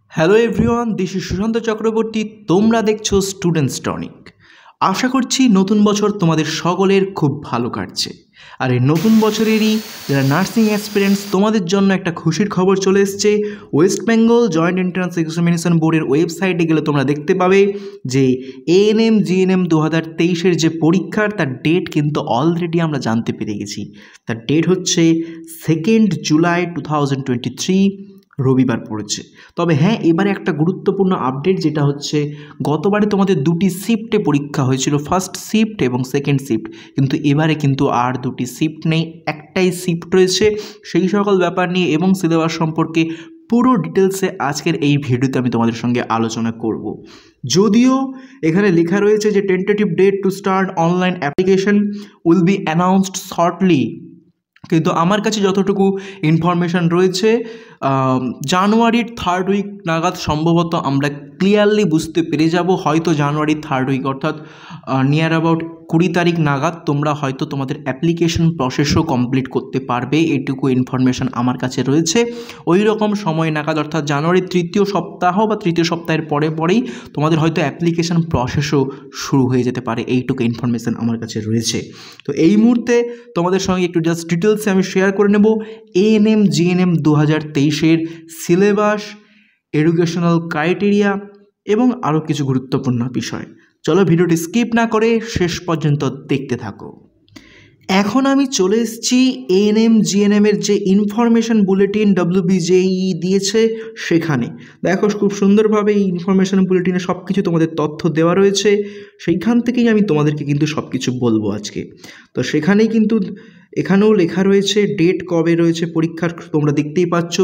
Hello everyone, this is Sushanta Chakraborty. তোমরা দেখছো students tonic. আশা করছি নতুন বছর তোমাদের সকলের খুব ভালো কাটছে। আর এই নতুন বছরেরই যারা নার্সিং অ্যাসপিরেন্টস, তোমাদের জন্য একটা খুশির খবর চলে এসছে। West Bengal joint entrance examination বোর্ডের ওয়েবসাইটে গেলে তোমরা দেখতে পাবে যে ANM GNM 2023-এর যে পরীক্ষার তার ডেট কিন্তু অলরেডি আমরা জানতে পেরে গেছি। তার ডেট হচ্ছে 2 জুলাই 2023, রবিবার পড়েছে। তবে হ্যাঁ, এবারে একটা গুরুত্বপূর্ণ আপডেট, যেটা হচ্ছে গতবারে তোমাদের দুটি শিফটে পরীক্ষা হয়েছিল, ফার্স্ট শিফট এবং সেকেন্ড শিফট, কিন্তু এবারে কিন্তু আর দুটি শিফট নেই, একটাই শিফট রয়েছে। সেই সকল ব্যাপার নিয়ে এবং সিলেবাস সম্পর্কে পুরো ডিটেলসে আজকের এই ভিডিওতে আমি তোমাদের সঙ্গে আলোচনা করব। যদিও এখানে লেখা রয়েছে যে tentative date to start online application will be announced shortly, কিন্তু আমার কাছে যতটুকু ইনফরমেশান রয়েছে জানুয়ারির 3rd উইক নাগাদ সম্ভবত আমরা ক্লিয়ারলি বুঝতে পেরে যাব। হয়তো জানুয়ারির 3rd উইক অর্থাৎ নিয়ার অ্যাবাউট 20 তারিখ নাগাদ তোমরা হয়তো তোমাদের অ্যাপ্লিকেশন প্রসেসও কমপ্লিট করতে পারবে, এইটুকু ইনফরমেশান আমার কাছে রয়েছে। ওই রকম সময় নাগাদ অর্থাৎ জানুয়ারির 3য় সপ্তাহ বা 3য় সপ্তাহের পরেই তোমাদের হয়তো অ্যাপ্লিকেশন প্রসেসও শুরু হয়ে যেতে পারে, এইটুকু ইনফরমেশান আমার কাছে রয়েছে। তো এই মুহূর্তে তোমাদের সঙ্গে একটু জাস্ট ডিটেলসে আমি শেয়ার করে নেব ANM GNM 2023-এর সিলেবাস, এডুকেশনাল ক্রাইটেরিয়া এবং আরও কিছু গুরুত্বপূর্ণ বিষয়। চলো ভিডিওটি স্কিপ না করে শেষ পর্যন্ত দেখতে থাকো। এখন আমি চলে এসেছি ANM GNM-এর যে ইনফরমেশন বুলেটিন wbjee দিয়েছে সেখানে। দেখো খুব সুন্দরভাবে এই ইনফরমেশন বুলেটিনে সব কিছু তোমাদের তথ্য দেওয়া রয়েছে, সেইখান থেকেই আমি তোমাদেরকে কিন্তু সব কিছু বলবো আজকে। তো সেখানেই কিন্তু এখানেও লেখা রয়েছে ডেট কবে রয়েছে পরীক্ষার, তোমরা দেখতেই পাচ্ছ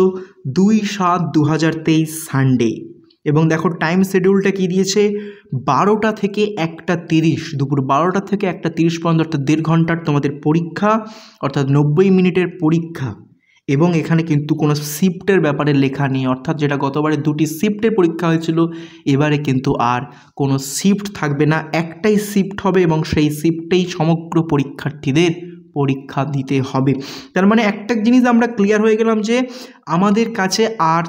2/7/2023 সানডে। এবং দেখো টাইম শিডিউলটা কী দিয়েছে, 12টা থেকে 1:30, দুপুর 12টা থেকে 1:30 পর্যন্ত, অর্থাৎ 1.5 ঘন্টার তোমাদের পরীক্ষা, অর্থাৎ 90 মিনিটের পরীক্ষা। এবং এখানে কিন্তু কোনো শিফটের ব্যাপারে লেখা নেই, অর্থাৎ যেটা গতবারে দুটি শিফটের পরীক্ষা হয়েছিল, এবারে কিন্তু আর কোনো শিফট থাকবে না, একটাই শিফট হবে এবং সেই শিফটেই সমগ্র পরীক্ষার্থীদের পরীক্ষা দিতে হবে। তার মানে একটা জিনিস আমরা ক্লিয়ার হয়ে গেলাম যে আমাদের কাছে আর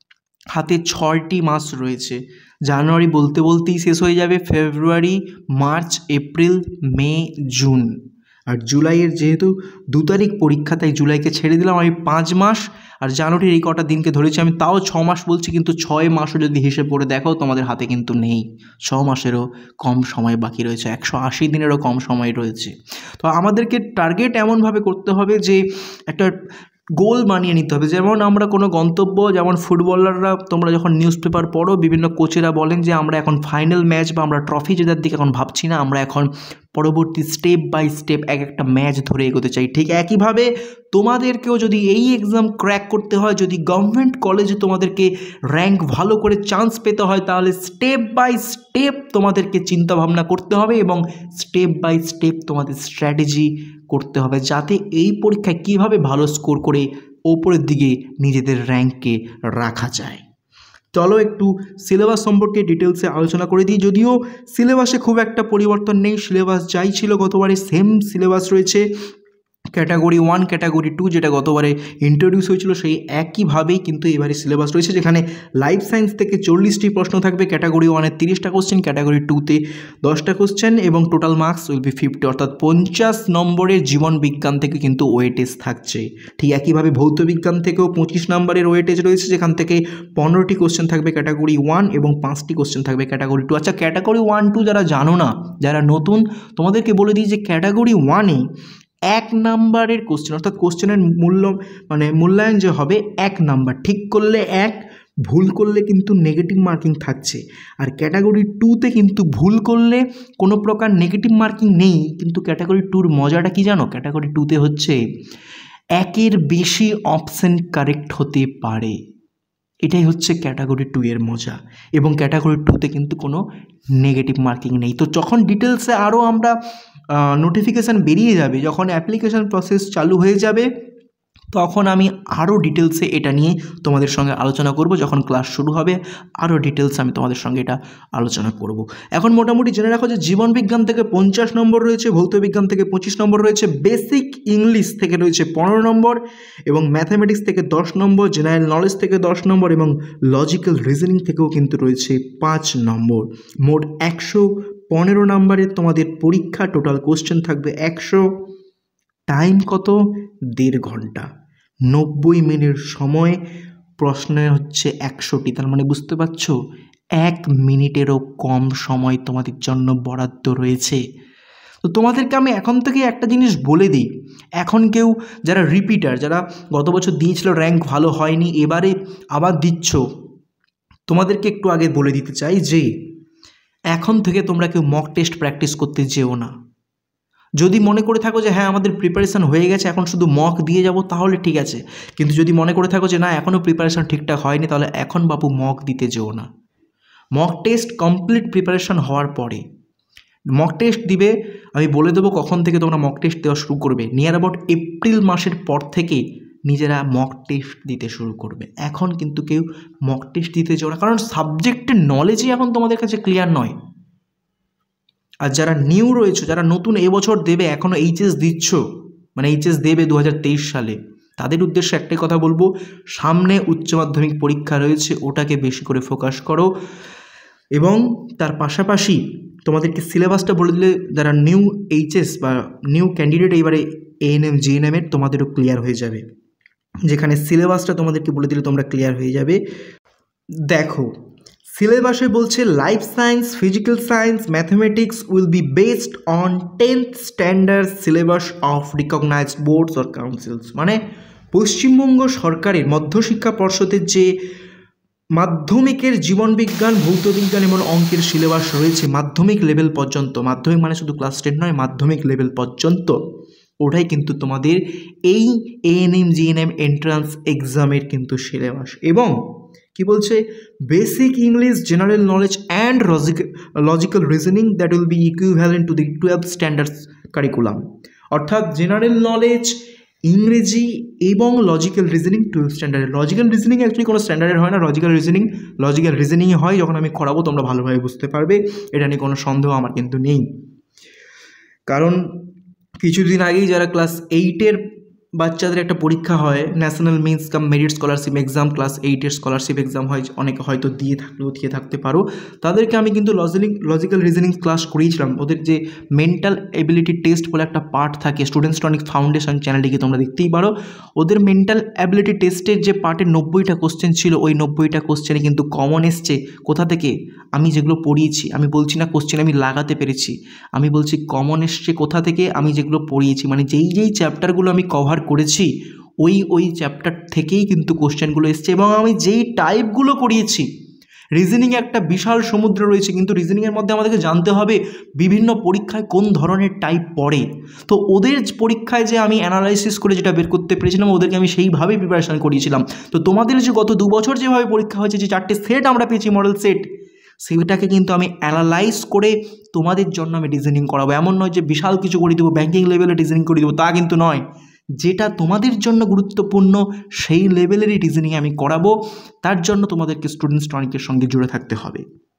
হাতে 6টি মাস রয়েছে। জানুয়ারি বলতে বলতেই শেষ হয়ে যাবে, February, March, April, May, June. আর জুলাইয়ের যেহেতু 2 তারিখ পরীক্ষা, তাই জুলাইকে ছেড়ে দিলাম আমি 5 মাস। আর জানুয়ারির এই কটা দিনকে ধরেছি আমি, তাও 6 মাস বলছি, কিন্তু 6 মাসও যদি হিসেব করে দেখো তোমাদের হাতে কিন্তু নেই, 6 মাসেরও কম সময় বাকি রয়েছে, 180 দিনেরও কম সময় রয়েছে। তো আমাদেরকে টার্গেট এমনভাবে করতে হবে যে একটা গোল বানিয়ে নিতে হবে। যেমন আমরা কোনো গন্তব্য, যেমন ফুটবলাররা, তোমরা যখন নিউজ পেপার পড়ো, বিভিন্ন কোচেরা বলেন যে আমরা এখন ফাইনাল ম্যাচ বা আমরা ট্রফি জেতার দিকে এখন ভাবছি না, আমরা এখন পরবর্তী স্টেপ বাই স্টেপ এক একটা ম্যাচ ধরে এগোতে চাই। ঠিক একইভাবে তোমাদেরকেও যদি এই এক্সাম ক্র্যাক করতে হয়, যদি গভর্নমেন্ট কলেজে তোমাদেরকে র্যাঙ্ক ভালো করে চান্স পেতে হয়, তাহলে স্টেপ বাই স্টেপ তোমাদেরকে চিন্তাভাবনা করতে হবে এবং স্টেপ বাই স্টেপ তোমাদের স্ট্র্যাটেজি করতে হবে, যাতে এই পরীক্ষায় কীভাবে ভালো স্কোর করে ওপরের দিকে নিজেদের র্যাঙ্ককে রাখা যায়। চলো একটু সিলেবাস সম্পর্কে ডিটেলসে আলোচনা করে দিই। যদিও সিলেবাসে খুব একটা পরিবর্তন নেই, সিলেবাস যাই ছিল গতবারে সেম সিলেবাস রয়েছে। ক্যাটাগরি 1, ক্যাটাগরি 2 যেটা গতবারে ইন্ট্রোডিউস হয়েছিল সেই একইভাবেই কিন্তু এবারে সিলেবাস রয়েছে, যেখানে লাইফ সায়েন্স থেকে 40টি প্রশ্ন থাকবে, ক্যাটাগরি 1-এ 30টা কোশ্চেন, ক্যাটাগরি 2-তে 10টা কোশ্চেন এবং টোটাল মার্কস উইল বি 50, অর্থাৎ 50 নম্বরের জীবন বিজ্ঞান থেকে কিন্তু ওয়েটেজ থাকছে। ঠিক একইভাবে ভৌত বিজ্ঞান থেকেও 25 নম্বরের ওয়েটেজ রয়েছে, যেখান থেকে 15টি কোশ্চেন থাকবে ক্যাটাগরি 1 এবং 5টি কোশ্চেন থাকবে ক্যাটাগরি 2। আচ্ছা, ক্যাটাগরি 1-2 যারা জানো না, যারা নতুন, তোমাদেরকে বলে দিই যে ক্যাটাগরি 1-এ 1 নাম্বারের কোশ্চেন, অর্থাৎ কোশ্চেনের মূল্যায়ন যে হবে 1 নাম্বার, ঠিক করলে 1, ভুল করলে কিন্তু নেগেটিভ মার্কিং থাকছে। আর ক্যাটাগরি 2-তে কিন্তু ভুল করলে কোনো প্রকার নেগেটিভ মার্কিং নেই, কিন্তু ক্যাটাগরি 2-র মজাটা কি জানো, ক্যাটাগরি 2-তে হচ্ছে 1-এর বেশি অপশান কারেক্ট হতে পারে, এটাই হচ্ছে ক্যাটাগরি 2-এর মজা। এবং ক্যাটাগরি 2-তে কিন্তু কোনো নেগেটিভ মার্কিং নেই। তো যখন ডিটেলসে আরও আমরা নোটিফিকেশান বেরিয়ে যাবে, যখন অ্যাপ্লিকেশান প্রসেস চালু হয়ে যাবে, তখন আমি আরও ডিটেলসে এটা নিয়ে তোমাদের সঙ্গে আলোচনা করব। যখন ক্লাস শুরু হবে আরও ডিটেলস আমি তোমাদের সঙ্গে এটা আলোচনা করব। এখন মোটামুটি জেনে রাখো যে জীবনবিজ্ঞান থেকে 50 নম্বর রয়েছে, ভৌতবিজ্ঞান থেকে 25 নম্বর রয়েছে, বেসিক ইংলিশ থেকে রয়েছে 15 নম্বর, এবং ম্যাথামেটিক্স থেকে 10 নম্বর, জেনারেল নলেজ থেকে 10 নম্বর, এবং লজিক্যাল রিজনিং থেকেও কিন্তু রয়েছে 5 নম্বর। মোট 115 নম্বরের তোমাদের পরীক্ষা। টোটাল কোশ্চেন থাকবে 100। টাইম কত? 1.5 ঘন্টা। 90 মিনিট সময়, প্রশ্ন হচ্ছে 100টি। তার মানে বুঝতে পারছো 1 মিনিটেরও কম সময় তোমাদের জন্য বরাদ্দ রয়েছে। তো তোমাদেরকে আমি এখন থেকে একটা জিনিস বলে দিই, এখন কেউ যারা রিপিটার, যারা গত বছর দিয়েছিল র্যাঙ্ক ভালো হয়নি, এবারে আবার দিচ্ছ, তোমাদেরকে একটু আগে বলে দিতে চাই যে এখন থেকে তোমরা কেউ মক টেস্ট প্র্যাকটিস করতে যেও না। যদি মনে করে থাকো যে হ্যাঁ আমাদের প্রিপারেশান হয়ে গেছে, এখন শুধু মক দিয়ে যাব, তাহলে ঠিক আছে। কিন্তু যদি মনে করে থাকো যে না এখনও প্রিপারেশান ঠিকঠাক হয়নি, তাহলে এখন বাবু মক দিতে যেও না। মক টেস্ট কমপ্লিট প্রিপারেশান হওয়ার পরে মক টেস্ট দিবে। আমি বলে দেবো কখন থেকে তোমরা মক টেস্ট দেওয়া শুরু করবে। নিয়ার অ্যাবাউট এপ্রিল মাসের পর থেকে নিজেরা মক টেস্ট দিতে শুরু করবে। এখন কিন্তু কেউ মক টেস্ট দিতে যেও না, কারণ সাবজেক্টের নলেজই এখন তোমাদের কাছে ক্লিয়ার নয়। আর যারা নিউ রয়েছে, যারা নতুন এবছর দেবে, এখনও এইচএস দিচ্ছ, মানে এইচএস দেবে 2023 সালে, তাদের উদ্দেশ্যে একটাই কথা বলবো, সামনে উচ্চ মাধ্যমিক পরীক্ষা রয়েছে, ওটাকে বেশি করে ফোকাস করো। এবং তার পাশাপাশি তোমাদেরকে সিলেবাসটা বলে দিলে যারা নিউ এইচএস বা নিউ ক্যান্ডিডেট এইবারে ANM GNM এর, তোমাদেরও ক্লিয়ার হয়ে যাবে। যেখানে সিলেবাসটা তোমাদেরকে বলে দিলে তোমরা ক্লিয়ার হয়ে যাবে। দেখো সিলেবাসে বলছে life science, physical science, mathematics will be based on 10th standard syllabus of recognized boards or councils. মানে পশ্চিমবঙ্গ সরকারের মধ্যশিক্ষা পর্ষদের যে মাধ্যমিকের জীবনবিজ্ঞান, ভৌতবিজ্ঞান এবং অঙ্কের সিলেবাস রয়েছে মাধ্যমিক লেভেল পর্যন্ত, মাধ্যমিক মানে শুধু ক্লাস 10 নয়, মাধ্যমিক লেভেল পর্যন্ত, ওটাই কিন্তু তোমাদের এই ANM GNM এন্ট্রান্স এক্সামের কিন্তু সিলেবাস। এবং কি বলছে, basic English, general knowledge and logical reasoning that will be equivalent to the 12th standards curriculum. অর্থাৎ জেনারেল নলেজ, ইংরেজি এবং লজিক্যাল রিজনিং 12th স্ট্যান্ডার্ডের। লজিক্যাল রিজনিং অ্যাকচুয়ালি কোনো স্ট্যান্ডার্ডের হয় না, লজিক্যাল রিজনিংই হয়। যখন আমি করাবো তোমরা ভালোভাবে বুঝতে পারবে, এটা নিয়ে কোনো সন্দেহ আমার কিন্তু নেই। কারণ কিছুদিন আগেই যারা ক্লাস 8-এর বাচ্চাদের একটা পরীক্ষা হয়, national means cum merit scholarship exam, class 8-এর স্কলারশিপ এক্সাম হয়, অনেকে হয়তো দিয়ে থাকতে পারো, তাদেরকে আমি কিন্তু লজিক্যাল রিজনিং ক্লাস করিয়েছিলাম। ওদের যে মেন্টাল এবিলিটি টেস্ট বলে একটা পার্ট থাকে, স্টুডেন্টস টনিক ফাউন্ডেশন চ্যানেলটিকে তোমরা দেখতেই পারো। ওদের মেন্টাল অ্যাবিলিটি টেস্টের যে পার্টের 90টা কোশ্চেন ছিল, ওই 90টা কোশ্চেনে কিন্তু কমন এসছে। কোথা থেকে? আমি যেগুলো পড়িয়েছি, আমি বলছি না কোশ্চেন আমি লাগাতে পেরেছি, আমি বলছি কমন এসছে কোথা থেকে, আমি যেগুলো পড়িয়েছি, মানে যেই চ্যাপ্টারগুলো আমি কভার করেছি ওই চ্যাপ্টার থেকেই কিন্তু কোশ্চেনগুলো এসছে। এবং আমি যেই টাইপগুলো করিয়েছি, রিজনিংয়ে একটা বিশাল সমুদ্র রয়েছে, কিন্তু রিজনিংয়ের মধ্যে আমাদেরকে জানতে হবে বিভিন্ন পরীক্ষায় কোন ধরনের টাইপ পড়ে। তো ওদের পরীক্ষায় যে আমি অ্যানালাইসিস করে যেটা বের করতে পেরেছিলাম, ওদেরকে আমি সেইভাবেই প্রিপারেশান করিয়েছিলাম। তো তোমাদের যে গত 2 বছর যেভাবে পরীক্ষা হয়েছে, যে 4টে সেট আমরা পেয়েছি, মডেল সেট, সেটাকে কিন্তু আমি অ্যানালাইজ করে তোমাদের জন্য আমি রিজনিং করাবো। এমন নয় যে বিশাল কিছু করে দেবো, ব্যাঙ্কিং লেভেলে রিজনিং করে দেবো, তা কিন্তু নয়। যেটা তোমাদের জন্য গুরুত্বপূর্ণ সেই লেভেলেরই রিজনিং আমি করাবো। তার জন্য তোমাদেরকে স্টুডেন্টস টনিকের সঙ্গে জুড়ে থাকতে হবে,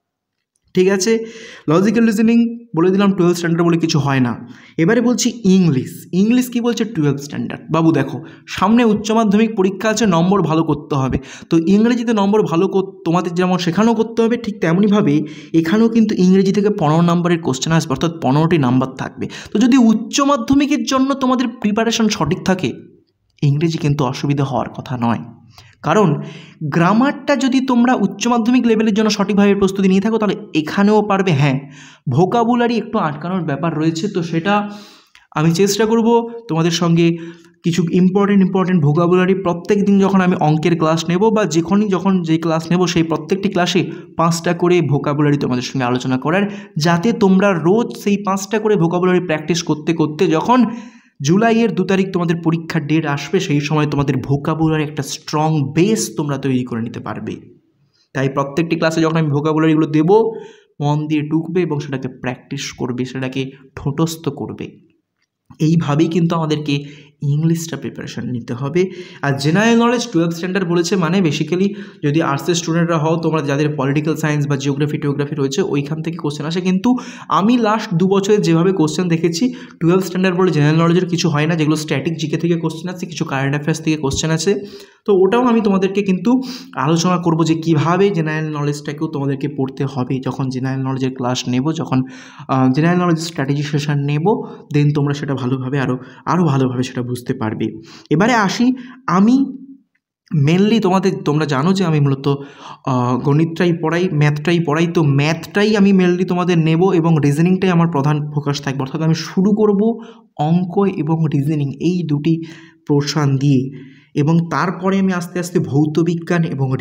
ঠিক আছে? লজিক্যাল রিজনিং বলে দিলাম 12th স্ট্যান্ডার্ড বলে কিছু হয় না। এবারে বলছি ইংলিশ কি বলছে? 12th standard. বাবু দেখো, সামনে উচ্চ মাধ্যমিক পরীক্ষা আছে, নম্বর ভালো করতে হবে। তো ইংরেজিতে নম্বর ভালো তোমাদের যেমন শেখানো করতে হবে, ঠিক তেমনইভাবে এখানেও কিন্তু ইংরেজি থেকে 15 নম্বরের কোশ্চেন আসবে, অর্থাৎ 15টি নাম্বার থাকবে। তো যদি উচ্চ মাধ্যমিকের জন্য তোমাদের প্রিপারেশন সঠিক থাকে, ইংরেজি কিন্তু অসুবিধা হওয়ার কথা নয়। কারণ গ্রামারটা যদি তোমরা উচ্চ মাধ্যমিক লেভেলের জন্য সঠিকভাবে প্রস্তুতি নিয়ে থাকো, তাহলে এখানেও পারবে। হ্যাঁ, ভোকাবুলারি একটু আটকানোর ব্যাপার রয়েছে, তো সেটা আমি চেষ্টা করব তোমাদের সঙ্গে কিছু ইম্পর্টেন্ট ভোকাবুলারি প্রত্যেক দিন যখন আমি অঙ্কের ক্লাস নেব, বা যখন যে ক্লাস নেব, সেই প্রত্যেকটি ক্লাসে 5টা করে ভোকাবুলারি তোমাদের সঙ্গে আলোচনা করার, যাতে তোমরা রোজ সেই 5টা করে ভোকাবুলারি প্র্যাকটিস করতে করতে যখন জুলাইয়ের 2 তারিখ তোমাদের পরীক্ষার ডেট আসবে, সেই সময় তোমাদের ভোকাবুলারি একটা স্ট্রং বেস তোমরা তৈরি করে নিতে পারবে। তাই প্রত্যেকটি ক্লাসে যখন আমি ভোকাবুলারিগুলো দেবো, মন দিয়ে ঢুকবে এবং সেটাকে প্র্যাকটিস করবে, সেটাকে ঠোঁটস্থ করবে। এইভাবেই কিন্তু আমাদেরকে ইংলিশটা প্রিপারেশান নিতে হবে। আর জেনারেল নলেজ 12th স্ট্যান্ডার্ড বলেছে মানে বেসিক্যালি যদি আর্টসের স্টুডেন্টরা হও, তোমরা যাদের পলিটিক্যাল সায়েন্স বা জিওগ্রাফি রয়েছে ওইখান থেকে কোশ্চেন আসে। কিন্তু আমি লাস্ট 2 বছরে যেভাবে কোশ্চেন দেখেছি 12th স্ট্যান্ডার্ড বলে জেনারেল নলেজের কিছু হয় না, যেগুলো স্ট্যাটিক জিকে থেকে কোশ্চেন আছে, কিছু কারেন্ট অ্যাফেয়ার্স থেকে কোশ্চেন আছে। তো ওটাও আমি তোমাদেরকে কিন্তু আলোচনা করব যে কীভাবে জেনারেল নলেজটাকেও তোমাদেরকে পড়তে হবে। যখন জেনারেল নলেজের ক্লাস নেব, যখন জেনারেল নলেজ স্ট্র্যাটেজি সেশন নেব, দেন তোমরা সেটা ভালোভাবে আরও ভালোভাবে সেটা বুঝতে পারবে। এবারে আসি, আমি মেনলি তোমরা জানো যে আমি মূলত গণিতটাই পড়াই, ম্যাথটাই পড়াই। তো ম্যাথটাই আমি মেনলি তোমাদের নেব এবং রিজনিংটাই আমার প্রধান ফোকাস থাকবে। অর্থাৎ আমি শুরু করব অঙ্ক এবং রিজনিং এই দুটি পোর্শন দিয়ে, এবং তারপরে আমি আস্তে আস্তে ভৌতবিজ্ঞান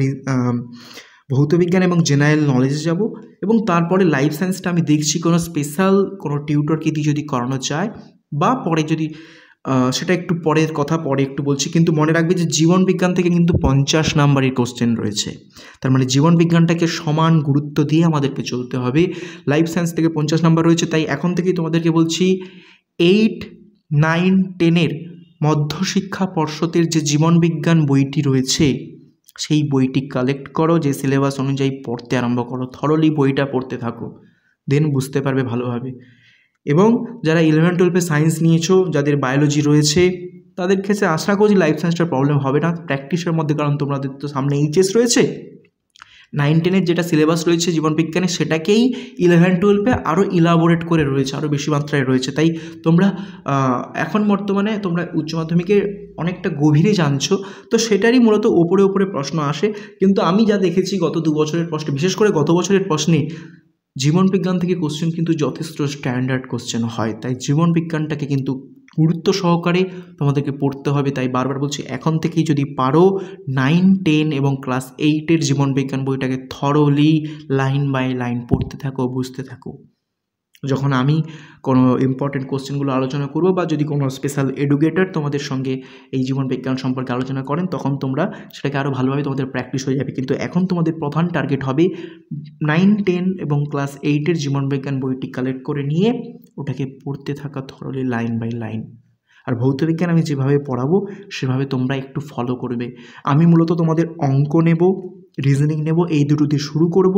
এবং জেনারেল নলেজে যাব। এবং তারপরে লাইফ সায়েন্সটা আমি দেখছি কোনো স্পেশাল কোনো টিউটরকে দিয়ে যদি করানো যায়, বা পরে যদি সেটা একটু পরের কথা, পরে একটু বলছি। কিন্তু মনে রাখবে যে জীবন বিজ্ঞান থেকে কিন্তু 50 নাম্বারের কোশ্চেন রয়েছে। তার মানে জীবন বিজ্ঞানটাকে সমান গুরুত্ব দিয়ে আমাদেরকে চলতে হবে। লাইফ সায়েন্স থেকে 50 নাম্বার রয়েছে, তাই এখন থেকেই তোমাদেরকে বলছি 8, 9, 10 মধ্যশিক্ষা পর্ষদের যে জীবন বিজ্ঞান বইটি রয়েছে সেই বইটি কালেক্ট করো, যে সিলেবাস অনুযায়ী পড়তে আরম্ভ করো, থরলি বইটা পড়তে থাকো, দেন বুঝতে পারবে ভালোভাবে। এবং যারা 11-12 সায়েন্স নিয়েছো, যাদের বায়োলজি রয়েছে, তাদের ক্ষেত্রে আশা করছি লাইফ সায়েন্সটার প্রবলেম হবে না প্র্যাকটিসের মধ্যে, কারণ তোমাদের তো সামনে এইচএস রয়েছে। 9-10 যেটা সিলেবাস রয়েছে জীবনবিজ্ঞানে, সেটাকেই 11-12 আরও ইলাবোরেট করে রয়েছে, আরও বেশি মাত্রায় রয়েছে। তাই তোমরা এখন বর্তমানে তোমরা উচ্চ মাধ্যমিকের অনেকটা গভীরে জানছো, তো সেটারই মূলত ওপরে প্রশ্ন আসে। কিন্তু আমি যা দেখেছি গত 2 বছরের প্রশ্নে, বিশেষ করে গত বছরের প্রশ্নে জীবনবিজ্ঞান থেকে কোশ্চেন কিন্তু যথেষ্ট স্ট্যান্ডার্ড কোশ্চেন হয়। তাই জীবনবিজ্ঞানটাকে কিন্তু গুরুত্ব সহকারে তোমাদেরকে পড়তে হবে। তাই বারবার বলছি, এখন থেকেই যদি পারো 9, 10 এবং ক্লাস 8-এর জীবনবিজ্ঞান বইটাকে থরলি লাইন বাই লাইন পড়তে থাকো, বুঝতে থাকো। যখন আমি কোনো ইম্পর্টেন্ট কোশ্চেনগুলো আলোচনা করব, বা যদি কোনো স্পেশাল এডুকেটর তোমাদের সঙ্গে এই জীবনবিজ্ঞান সম্পর্কে আলোচনা করেন, তখন তোমরা সেটাকে আরও ভালোভাবে তোমাদের প্র্যাকটিস হয়ে যাবে। কিন্তু এখন তোমাদের প্রধান টার্গেট হবে 9, 10 এবং ক্লাস 8-এর জীবনবিজ্ঞান বইটি কালেক্ট করে নিয়ে ওটাকে পড়তে থাকা থরলি লাইন বাই লাইন। আর ভৌতবিজ্ঞান আমি যেভাবে পড়াবো সেভাবে তোমরা একটু ফলো করবে। আমি মূলত তোমাদের অঙ্ক নেব, রিজনিং নেব, এই দুটো দিয়ে শুরু করব।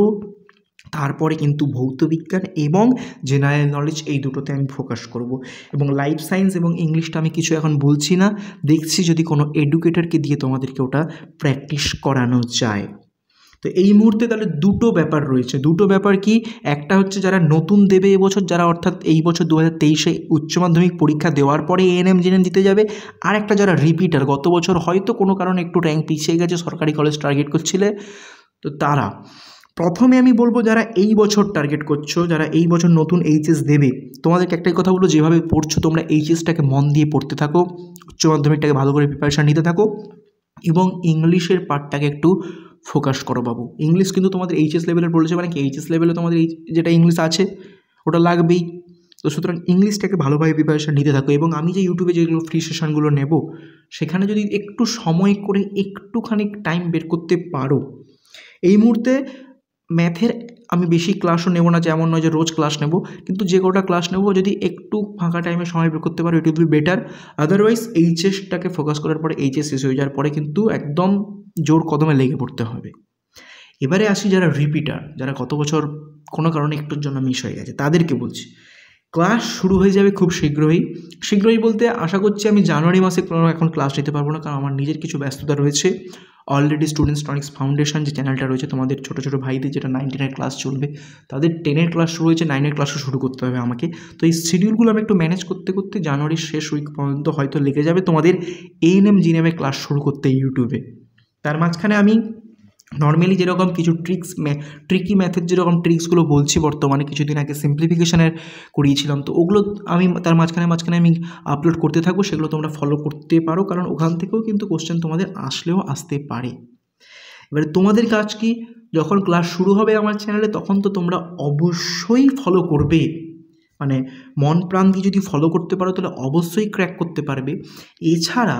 তারপরে কিন্তু ভৌতবিজ্ঞান এবং জেনারেল নলেজ এই দুটোতে আমি ফোকাস করব। এবং লাইফ সায়েন্স এবং ইংলিশটা আমি কিছু এখন বলছি না, দেখছি যদি কোনো এডুকেটরকে দিয়ে তোমাদেরকে ওটা প্র্যাকটিস করানো যায়। তো এই মুহূর্তে তাহলে দুটো ব্যাপার রয়েছে। দুটো ব্যাপার কি? একটা হচ্ছে যারা নতুন দেবে এবছর, যারা অর্থাৎ এই বছর 2023-এ উচ্চ মাধ্যমিক পরীক্ষা দেওয়ার পরে ANM GNM দিতে যাবে। আর একটা যারা রিপিটার, গত বছর হয়তো কোনো কারণে একটু র্যাঙ্ক পিছিয়ে গেছে, সরকারি কলেজ টার্গেট করছিলে, তো তারা প্রথমে আমি বলবো যারা এই বছর টার্গেট করছো, যারা এই বছর নতুন এইচএস দেবে, তোমাদেরকে একটাই কথা বলবো, যেভাবে পড়ছো তোমরা এইচএসটাকে মন দিয়ে পড়তে থাকো, উচ্চ মাধ্যমিকটাকে ভালো করে প্রিপারেশান নিতে থাকো, এবং ইংলিশের পার্টটাকে একটু ফোকাস করো বাবু। ইংলিশ কিন্তু তোমাদের এইচএস লেভেলের বলেছে, মানে কি এইচএস লেভেলে তোমাদের এই যেটা ইংলিশ আছে ওটা লাগবেই। তো সুতরাং ইংলিশটাকে ভালোভাবে প্রিপারেশান নিতে থাকো। এবং আমি যে ইউটিউবে যেগুলো ফ্রি সেশনগুলো নেব, সেখানে যদি একটু সময় করে একটুখানি টাইম বের করতে পারো, এই মুহূর্তে ম্যাথের আমি বেশি ক্লাসও নেব না, যেমন নয় যে রোজ ক্লাস নেব, কিন্তু যে কটা ক্লাস নেব যদি একটু ফাঁকা টাইমে সময় বের করতে পারো, it will be better. Otherwise এইচএসটাকে ফোকাস করার পরে, এইচএস শেষ হয়ে যাওয়ার পরে কিন্তু একদম জোর কদমে লেগে পড়তে হবে। এবারে আসি যারা রিপিটার, যারা গত বছর কোনো কারণে একটুর জন্য মিস হয়ে গেছে, তাদেরকে বলছি ক্লাস শুরু হয়ে যাবে খুব শীঘ্রই বলতে আশা করছি আমি জানুয়ারি মাসে এখন ক্লাস নিতে পারবো না, কারণ আমার নিজের কিছু ব্যস্ততা রয়েছে। অলরেডি স্টুডেন্টস টনিক্স ফাউন্ডেশন যে চ্যানেলটা রয়েছে, তোমাদের ছোটো ছোটো ভাইদের যেটা 9-10-এর ক্লাস চলবে, তাদের 10-এর ক্লাস শুরু হয়েছে, 9-এর ক্লাসও শুরু করতে হবে আমাকে। তো এই শিডিউলগুলো আমি একটু ম্যানেজ করতে করতে জানুয়ারির শেষ উইক পর্যন্ত হয়তো লেগে যাবে তোমাদের ANM GNM ক্লাস শুরু করতে ইউটিউবে। তার মাঝখানে আমি নর্মালি যেরকম কিছু ট্রিকি ম্যাথের যেরকম ট্রিক্সগুলো বলছি, বর্তমানে কিছুদিন আগে সিম্পলিফিকেশনের করিয়েছিলাম, তো ওগুলো আমি তার মাঝখানে আমি আপলোড করতে থাকবো, সেগুলো তোমরা ফলো করতে পারো, কারণ ওখান থেকেও কিন্তু কোশ্চেন তোমাদের আসলেও আসতে পারে। এবারে তোমাদের কাজ কি, যখন ক্লাস শুরু হবে আমার চ্যানেলে, তখন তো তোমরা অবশ্যই ফলো করবে, মানে মন প্রাণ দিয়ে যদি ফলো করতে পারো তাহলে অবশ্যই ক্র্যাক করতে পারবে। এছাড়া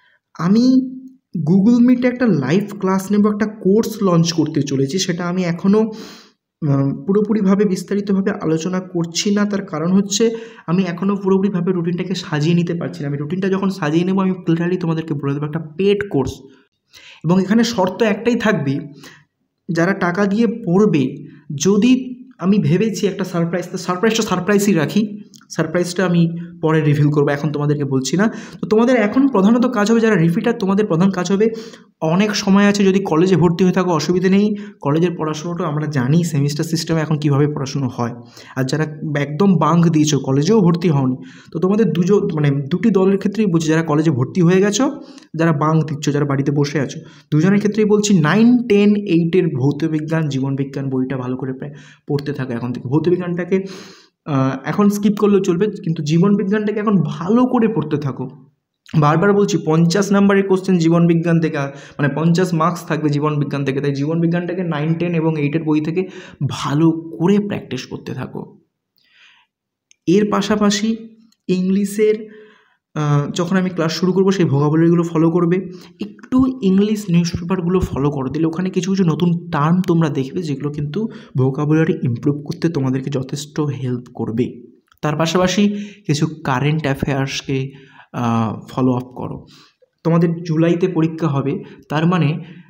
আমি গুগল মিটে একটা লাইভ ক্লাস নেব, একটা কোর্স লঞ্চ করতে চলেছি, সেটা আমি এখনও পুরোপুরিভাবে বিস্তারিতভাবে আলোচনা করছি না, তার কারণ হচ্ছে আমি এখনও পুরোপুরিভাবে রুটিনটাকে সাজিয়ে নিতে পারছি না। আমি রুটিনটা যখন সাজিয়ে নেব আমি ক্লিয়ারলি তোমাদেরকে বলে দেবো একটা পেড কোর্স, এবং এখানে শর্ত একটাই থাকবে, যারা টাকা দিয়ে পড়বে, যদি আমি ভেবেছি একটা সারপ্রাইজ, তো সারপ্রাইজটা সারপ্রাইজই রাখি, সারপ্রাইজটা আমি পরে রিভিল করবো, এখন তোমাদেরকে বলছি না। তো তোমাদের এখন প্রধানত কাজ হবে, যারা রিপিটার তোমাদের প্রধান কাজ হবে, অনেক সময় আছে, যদি কলেজে ভর্তি হয়ে থাকো অসুবিধে নেই, কলেজের পড়াশোনাটা আমরা জানি সেমিস্টার সিস্টেমে এখন কীভাবে পড়াশুনো হয়। আর যারা একদম বাঙ্ক দিয়েছো, কলেজেও ভর্তি হওনি, তো তোমাদের দুটি দলের ক্ষেত্রেই বলছি, যারা কলেজে ভর্তি হয়ে গেছো, যারা বাঙ্ক দিচ্ছ, যারা বাড়িতে বসে আছো, দুজনের ক্ষেত্রেই বলছি 9, 10, 8 ভৌতবিজ্ঞান জীবনবিজ্ঞান বইটা ভালো করে পড়তে থাকো এখন থেকে। ভৌতবিজ্ঞানটাকে এখন স্কিপ করলেও চলবে, কিন্তু জীবনবিজ্ঞানটাকে এখন ভালো করে পড়তে থাকো। বারবার বলছি 50 নাম্বারের কোশ্চেন জীবনবিজ্ঞান থেকে, মানে 50 মার্কস থাকবে জীবনবিজ্ঞান থেকে, তাই জীবনবিজ্ঞানটাকে 9, 10 এবং 8 বই থেকে ভালো করে প্র্যাকটিস করতে থাকো। এর পাশাপাশি ইংলিশের যখন আমি ক্লাস শুরু করবো সেই ভোকাবুলারিগুলো ফলো করবে, একটু ইংলিশ নিউজ পেপারগুলো ফলো করো, দিলে ওখানে কিছু কিছু নতুন টার্ম তোমরা দেখবে যেগুলো কিন্তু ভোকাবুলারি ইমপ্রুভ করতে তোমাদেরকে যথেষ্ট হেল্প করবে। তার পাশাপাশি কিছু কারেন্ট অ্যাফেয়ার্সকে ফলো আপ করো। তোমাদের জুলাইতে পরীক্ষা হবে, তার মানে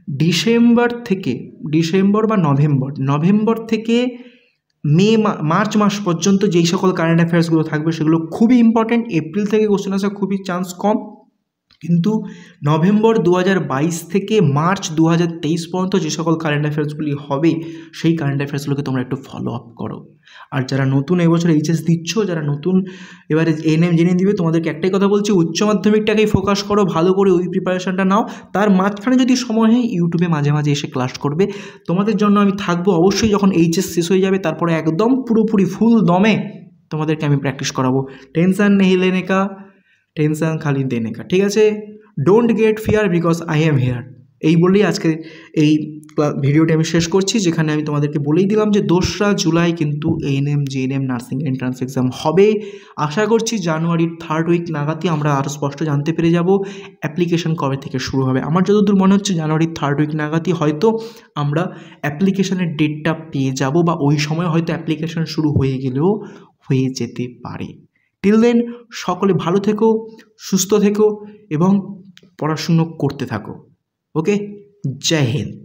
ডিসেম্বর বা নভেম্বর থেকে মার্চ মাস পর্যন্ত যেই সকল কারেন্ট অ্যাফেয়ার্সগুলো থাকবে সেগুলো খুবই ইম্পর্টেন্ট। এপ্রিল থেকে কোশ্চেন আসার খুবই চান্স কম, কিন্তু নভেম্বর 2022 থেকে মার্চ 2023 পর্যন্ত যে সকল কারেন্ট অ্যাফেয়ার্সগুলি হবে সেই কারেন্ট অ্যাফেয়ার্সগুলোকে তোমরা একটু ফলো আপ করো। আর যারা নতুন এবছর এইচএস দিচ্ছ, যারা নতুন এবারে এএনএম জিএনএম দিবে, তোমাদেরকে একটাই কথা বলছি, উচ্চ মাধ্যমিকটাকেই ফোকাস করো, ভালো করে ওই প্রিপারেশনটা নাও। তার মাঝখানে যদি সময় হয় ইউটিউবে মাঝে মাঝে এসে ক্লাস করবে, তোমাদের জন্য আমি থাকবো অবশ্যই। যখন এইচএস শেষ হয়ে যাবে তারপরে একদম পুরোপুরি ফুল দমে তোমাদেরকে আমি প্র্যাকটিস করাবো। টেনশন নেই লেনে কা, টেনশন খালি দেনে কা, ঠিক আছে? Don't get fear because I am here. এই বলেই আজকে এই ভিডিওটি আমি শেষ করছি, যেখানে আমি তোমাদেরকে বলেই দিলাম যে 2রা জুলাই কিন্তু ANM GNM nursing entrance exam হবে। আশা করছি জানুয়ারির 3rd উইক নাগাদই আমরা আরও স্পষ্ট জানতে পেরে যাব অ্যাপ্লিকেশন কবে থেকে শুরু হবে। আমার যতদূর মনে হচ্ছে জানুয়ারির 3rd উইক নাগাদই হয়তো আমরা অ্যাপ্লিকেশনের ডেটটা পেয়ে যাব, বা ওই সময় হয়তো অ্যাপ্লিকেশন শুরু হয়ে গেলেও হয়ে যেতে পারে। টিল দেন সকলে ভালো থেকো, সুস্থ থেকো এবং পড়াশুনো করতে থাকো। ওকে, জয় হিন্দ।